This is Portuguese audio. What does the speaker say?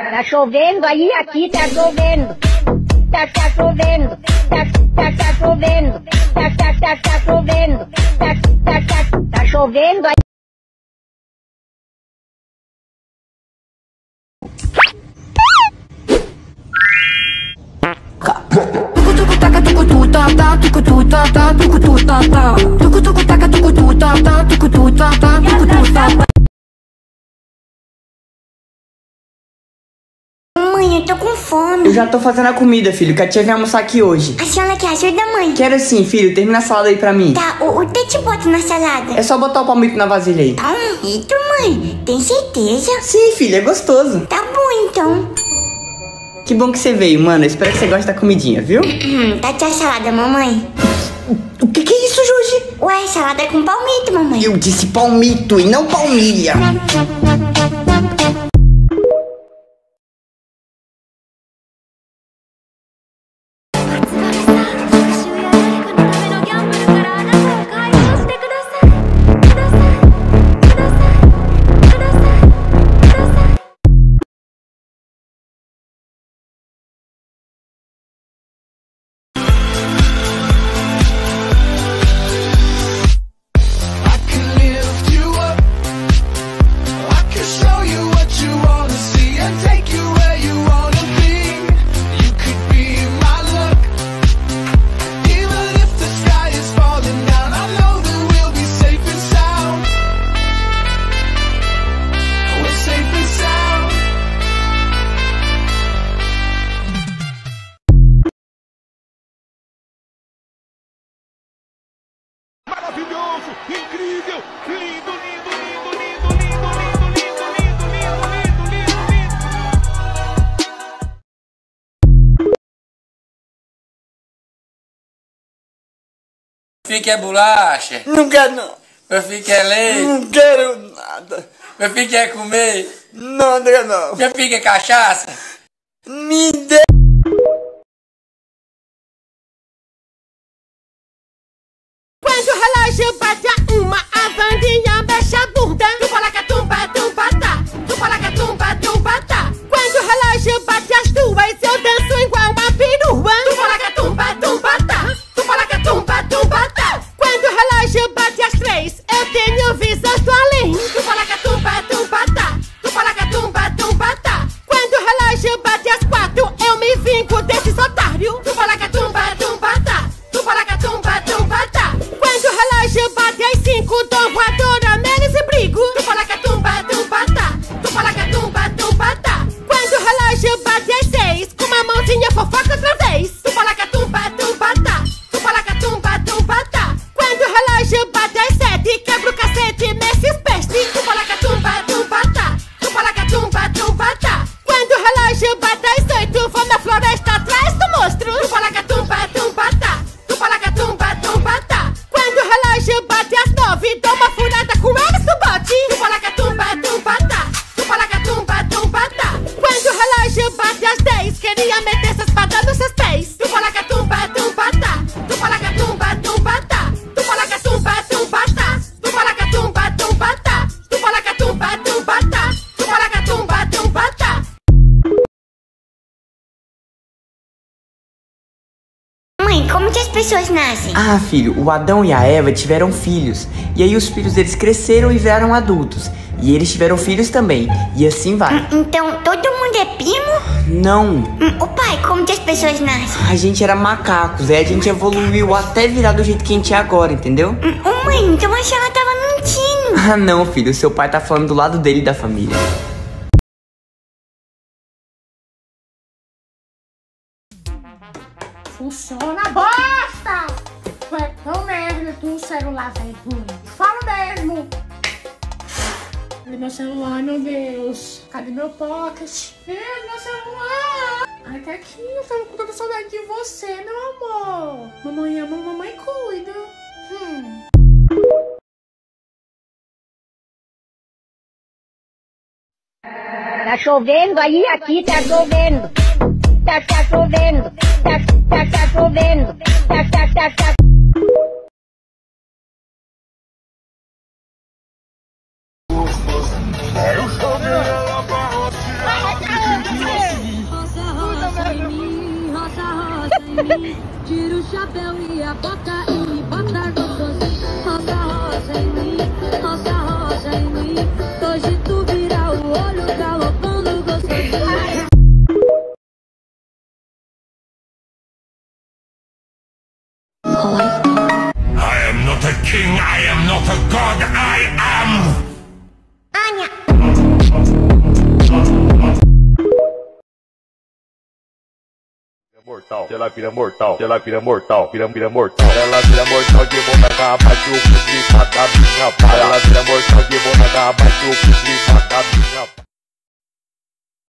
Tá chovendo aí, aqui tá chovendo. Tá chovendo. Tá chovendo. Tá chovendo. Tá chovendo aí. Mãe, eu tô com fome. Eu já tô fazendo a comida, filho, que a tia vem almoçar aqui hoje. A senhora quer ajuda, mãe? Quero sim, filho, termina a salada aí pra mim. Tá, o que te bota na salada? É só botar o palmito na vasilha aí. Palmito, mãe? Tem certeza? Sim, filho, é gostoso. Tá bom, então. Que bom que você veio, mano. Espero que você goste da comidinha, viu? Tá aqui a salada, mamãe. O que é isso, Jorge? Ué, salada com palmito, mamãe. Eu disse palmito e não palmilha. Maravilhoso, incrível, lindo, lindo, lindo, lindo, Meu filho quer bolacha? Não quero, não. Meu filho quer leite? Não quero nada. Meu filho quer comer? Não quero, não. Meu filho quer cachaça? Me dê. Quando o relógio bate a uma, a bandinha mexe a bunda. Tumba, tumba, tá. Tumba, tumba, tá. Quando o relógio bate as duas, eu danço igual uma perua. Tumba, tá. Tumba, tá. Quando o relógio bate as três, eu tenho visões do além. Tumba, tá. Tumba, tá. Quando o relógio bate as quatro, eu me vingo desses otários. Tumba, tá. Tumba, tá. Quando o relógio bate às 5, dou voadora neles e brigo. Tumba, tá. Tumba, tá. Quando o relógio bate às 6, com uma mãozinha fofoca outra vez. Tumba, tá. Tumba, tá. Quando o relógio bate às 7, quebra o cacete nesses pestes. Tumba, tá. Tumba, tá. Quando o relógio bate às 8, vou na floresta atrás do monstro. Tumba, tá. Tumba, tá. Quando o relógio bate às 9, dou uma furada com eles no bote. Tumba, tá. Quando o relógio bate às 10, queria meter essa espada nos seus pés. Tumba, tá. Tumba, tá. Tumba, tá. Mãe, como que as pessoas nascem? Ah, filho, o Adão e a Eva tiveram filhos. E aí os filhos deles cresceram e viraram adultos. E eles tiveram filhos também. E assim vai. Então, todo mundo é primo? Não. O pai, como que as pessoas nascem? A gente era macacos. Aí a gente evoluiu até virar do jeito que a gente é agora, entendeu? Mãe, então a senhora tava mentindo. Ah, não, filho. Seu pai tá falando do lado dele e da família. Funciona, bosta! Tu é tão merda, tu celular velho ruim. Fala mesmo! Cadê meu celular, meu Deus? Cadê meu pocket? Meu celular! Ai, tá aqui, eu tava com tanta saudade de você, meu amor. Mamãe ama, mamãe cuida. Tá chovendo aí, aqui tá chovendo. Tá chovendo. Tá chovendo. Tá. bota em, bota gostosinho. Roça, roça em mim, roça, roça em mim. Hoje tu vira o olho galopando gostosinho. I am not a king, I am not a god, I am... Mortal, ela vira mortal, ela vira mortal, vira mortal, ela vira mortal de boca pra baixo, o que de pata minha, ela vira mortal de boca pra baixo, o que de pata minha.